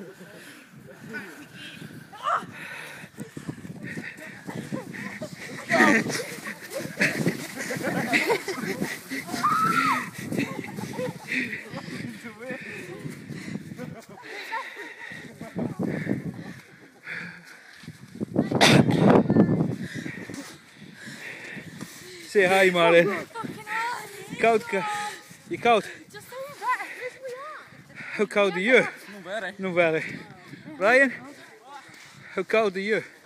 Say hi, Marlin. Koud? Je koud? Hoe koud are you? Non very. Not very. Brian? How koud are you?